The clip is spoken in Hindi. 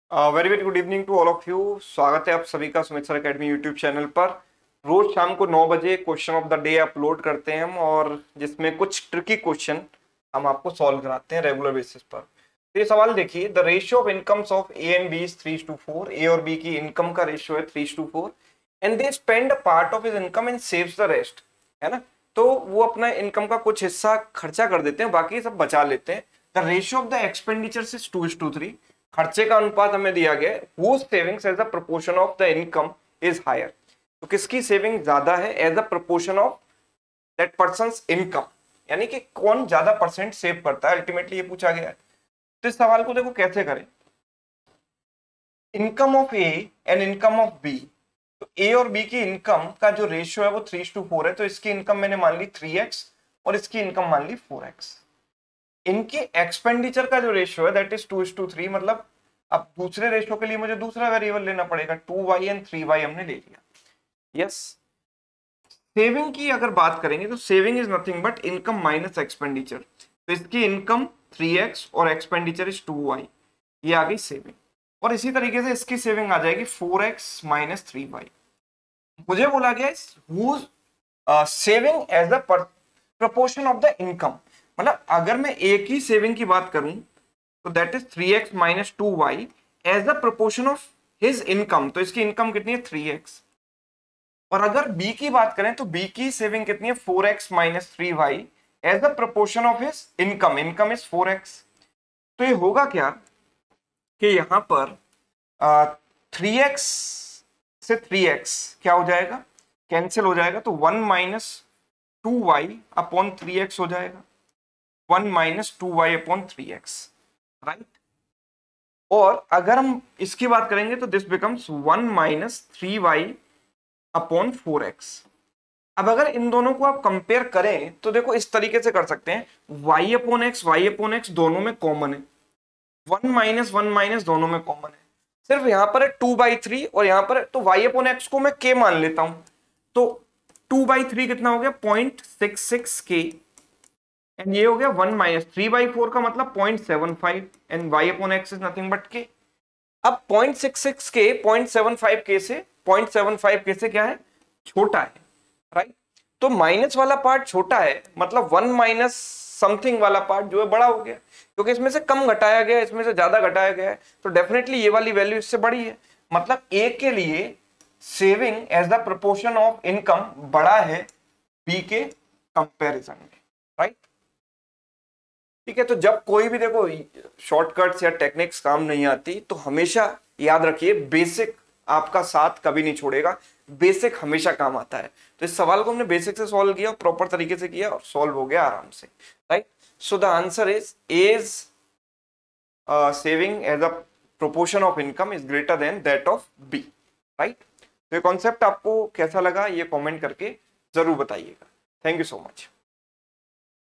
Very very good evening to all of you. स्वागत है आप सभी का Sumit sir academy YouTube channel पर। रोज शाम को 9 बजे question of the day upload करते हैं हम, और जिसमें कुछ ट्रिकी क्वेश्चन हम आपको सॉल्व कराते हैं रेगुलर बेसिस पर। तो ये सवाल देखिए, the ratio of incomes of A and B is 3:4। A और बी की इनकम का रेशियो है 3:4 and they spend part of his income and saves the rest. है ना, तो वो अपना इनकम का कुछ हिस्सा खर्चा कर देते हैं, बाकी सब बचा लेते हैं। The ratio of the expenditure is 2:3। खर्चे का अनुपात हमें दिया गया है। Whose savings as a proportion of the income is higher? तो किसकी सेविंग ज्यादा है as a proportion of that person's income, यानी कि कौन ज्यादा परसेंट सेव करता है, अल्टीमेटली ये पूछा गया है। तो इस सवाल को देखो कैसे करें। Income of A and income of B, तो ए और बी की इनकम का जो रेशियो है वो 3:4 है, तो इसकी इनकम मैंने मान ली 3x और इसकी इनकम मान ली 4x। इनके एक्सपेंडिचर का जो रेशियो है दैट इज 2:3, मतलब अब दूसरे रेशियो के लिए मुझे दूसरा वेरिएबल लेना पड़ेगा। 2y एंड 3y हमने ले लिया। यस, सेविंग की अगर बात करेंगे तो saving is nothing but income minus expenditure. तो इसकी इनकम 3x और एक्सपेंडिचर इज 2y, ये आ गई सेविंग। और इसी तरीके से इसकी सेविंग आ जाएगी 4x माइनस 3y। मुझे बोला गया saving as the proportion of the income, मतलब अगर मैं एक ही सेविंग की बात करूं तो that is 3x minus 2y as the proportion of his income. तो इसकी इनकम कितनी है 3x। और अगर b की बात करें तो b की सेविंग कितनी है 4x minus 3y as the proportion of his income. Income is 4x। तो ये होगा क्या कि यहां पर 3x से 3x क्या हो जाएगा, कैंसिल हो जाएगा, तो 1 माइनस 2y अपॉन 3x हो जाएगा। 1 minus 2y upon 3x, right. और अगर हम इसकी बात करेंगे तो this becomes 1 minus 3y upon 4x। अब अगर इन दोनों को आप कंपेयर करें तो देखो इस तरीके से कर सकते हैं, y अपॉन x दोनों में कॉमन है, 1 माइनस दोनों में कॉमन है। सिर्फ यहां पर है 2/3 और यहां पर है, तो y अपॉन x को मैं k मान लेता हूं। तो 2/3 कितना हो गया 0.66 k, एंड ये हो गया 1 माइनस 3/4 का मतलब 0.75 and y upon x is nothing but k। अब 0.66 k 0.75 k से 0.75 k से क्या है, छोटा है, राइट। तो माइनस वाला पार्ट छोटा है, मतलब 1 माइनस समथिंग वाला पार्ट जो है बड़ा हो गया, क्योंकि इसमें से कम घटाया गया, इसमें से ज्यादा घटाया गया है, तो डेफिनेटली ये वाली वैल्यू इससे बड़ी है। मतलब ए के लिए saving as the proportion of income बड़ा है बी के कंपैरिजन में, राइट। ठीक है, तो जब कोई भी देखो शॉर्टकट्स या टेक्निक्स काम नहीं आती तो हमेशा याद रखिए बेसिक आपका साथ कभी नहीं छोड़ेगा, बेसिक हमेशा काम आता है। तो इस सवाल को हमने बेसिक से सॉल्व किया, प्रॉपर तरीके से किया और सॉल्व हो गया आराम से, right. So the answer is saving as a proportion of income is greater than that of B, right. तो ये कॉन्सेप्ट आपको कैसा लगा ये कमेंट करके जरूर बताइएगा। Thank you so much.